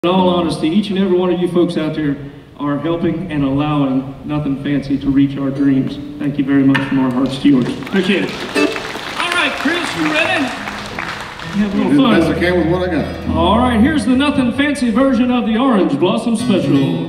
In all honesty, each and every one of you folks out there are helping and allowing Nothing Fancy to reach our dreams. Thank you very much from our hearts to yours. Appreciate it. All right, Chris, you ready? Have a little fun. As best I can with what I got. All right, here's the Nothing Fancy version of the Orange Blossom Special.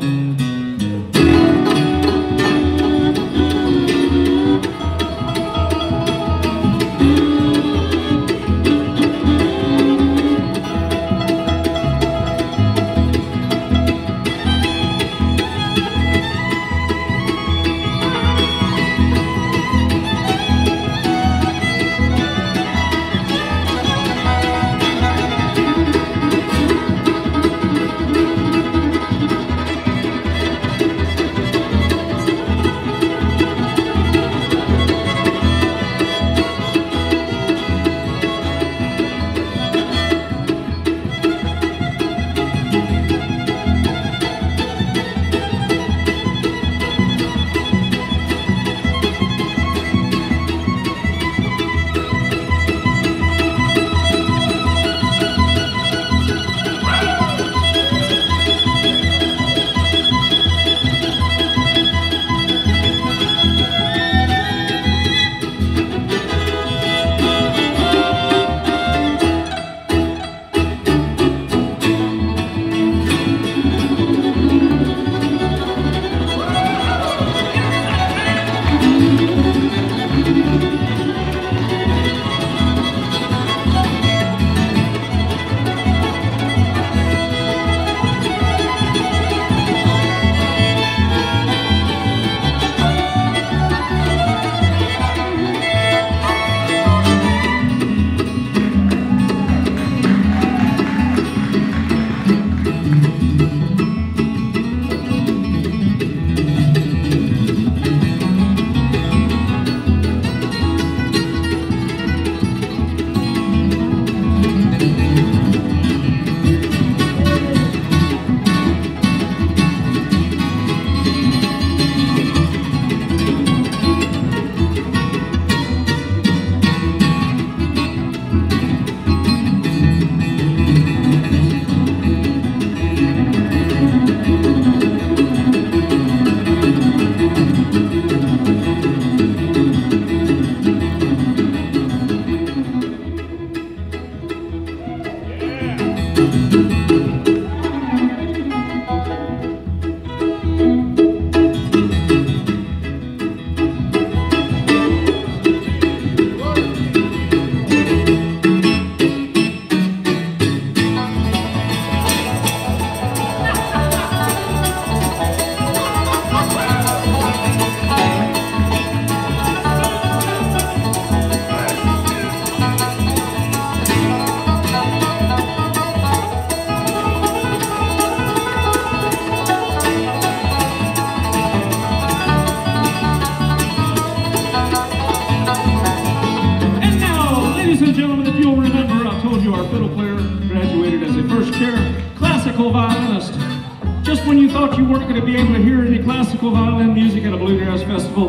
Ladies and gentlemen, if you'll remember, I told you our fiddle player graduated as a first chair classical violinist. Just when you thought you weren't going to be able to hear any classical violin music at a bluegrass festival,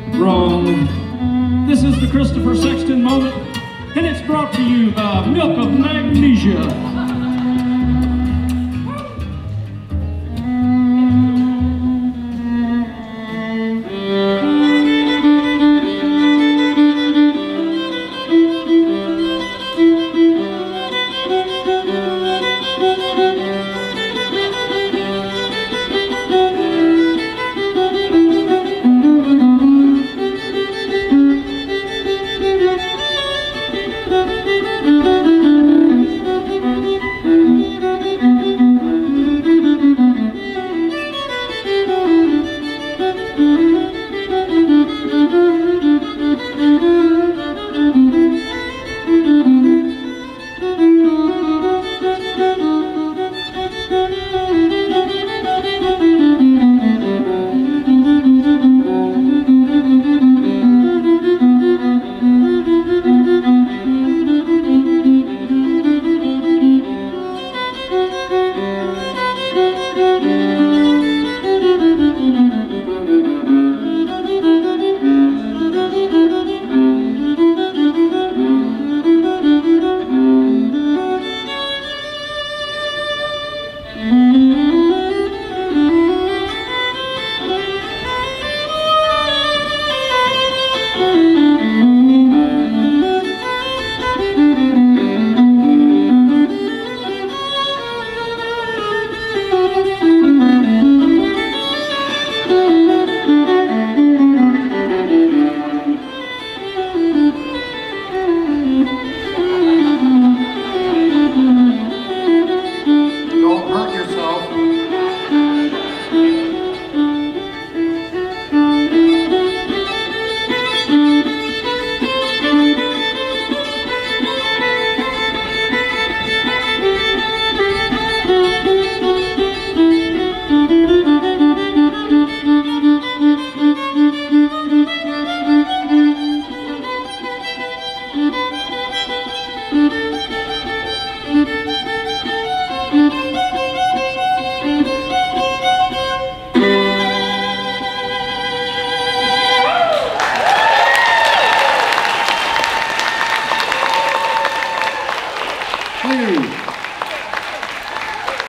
wrong. This is the Christopher Sexton moment, and it's brought to you by Milk of Magnesia. Don't hurt yourself. Thank you.